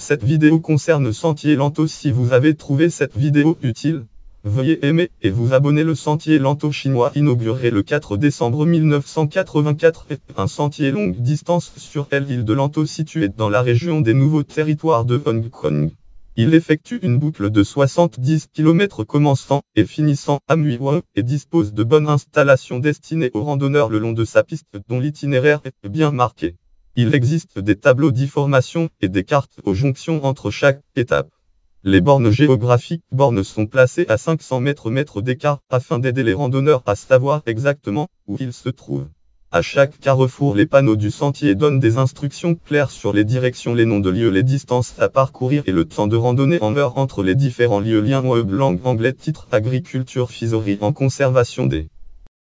Cette vidéo concerne Sentier Lento. Si vous avez trouvé cette vidéo utile, veuillez aimer et vous abonner. Le sentier Lento chinois inauguré le 4 décembre 1984 est un sentier longue distance sur l'île de Lento situé dans la région des Nouveaux Territoires de Hong Kong. Il effectue une boucle de 70 km commençant et finissant à Mui Wong et dispose de bonnes installations destinées aux randonneurs le long de sa piste dont l'itinéraire est bien marqué. Il existe des tableaux d'information et des cartes aux jonctions entre chaque étape. Les bornes géographiques sont placées à 500 mètres d'écart afin d'aider les randonneurs à savoir exactement où ils se trouvent. À chaque carrefour, les panneaux du sentier donnent des instructions claires sur les directions, les noms de lieux, les distances à parcourir et le temps de randonnée en heure entre les différents lieux. Lien web langue anglais, titre agriculture, fisorie en conservation des